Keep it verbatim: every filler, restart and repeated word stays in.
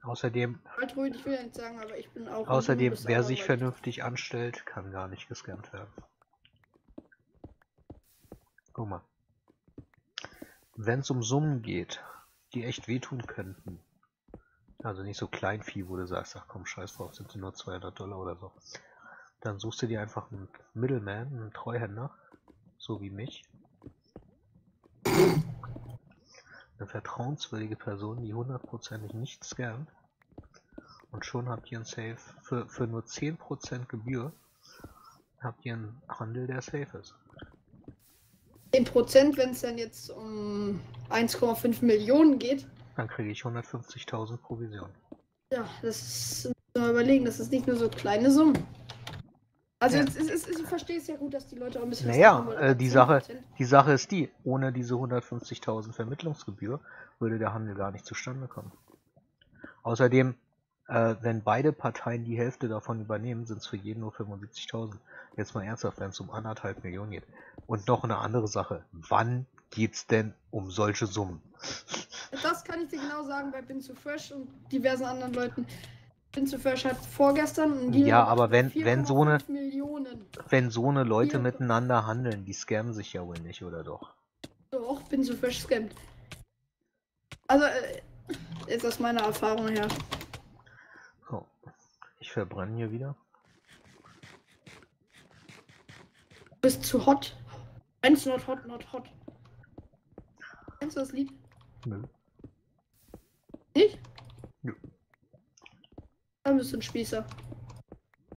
Außerdem, Halt ruhig, ich will ja nicht sagen, aber ich bin auch. außerdem, wer sich vernünftig anstellt, kann gar nicht gescammt werden. Guck mal. Wenn es um Summen geht, die echt wehtun könnten, also nicht so Kleinvieh, wo du sagst, ach komm, scheiß drauf, sind nur zweihundert Dollar oder so, dann suchst du dir einfach einen Middleman, einen Treuhänder, so wie mich. Eine vertrauenswürdige Person, die hundertprozentig nicht scammt. Und schon habt ihr ein Safe für, für nur zehn Prozent Gebühr. Habt ihr einen Handel, der safe ist. zehn Prozent, wenn es dann jetzt um eins Komma fünf Millionen geht. Dann kriege ich hundertfünfzigtausend Provision. Ja, das ist, müssen wir mal überlegen, das ist nicht nur so kleine Summen. Also Ja. es, es, es, ich verstehe es ja gut, dass die Leute auch ein bisschen Naja, was wollen, äh, die, Sache, die Sache ist die, ohne diese hundertfünfzigtausend Vermittlungsgebühr würde der Handel gar nicht zustande kommen. Außerdem, äh, wenn beide Parteien die Hälfte davon übernehmen, sind es für jeden nur fünfundsiebzigtausend. Jetzt mal ernsthaft, wenn es um anderthalb Millionen geht. Und noch eine andere Sache, wann geht's denn um solche Summen? Das kann ich dir genau sagen bei Bin zu Fresh und diversen anderen Leuten. Bin zu Fresh hat vorgestern einen Deal Ja, gemacht aber für wenn, wenn so eine, Millionen. wenn so eine Leute Vier- miteinander handeln, die scammen sich ja wohl nicht, oder doch? Doch, Bin zu Fresh scammt. Also, äh, ist aus meiner Erfahrung her. Oh, ich verbrenne hier wieder. Du bist zu hot. Eins not hot, not hot. Kennst du das Lied? Nö. Nicht? Nö. Dann bist du ein Spießer.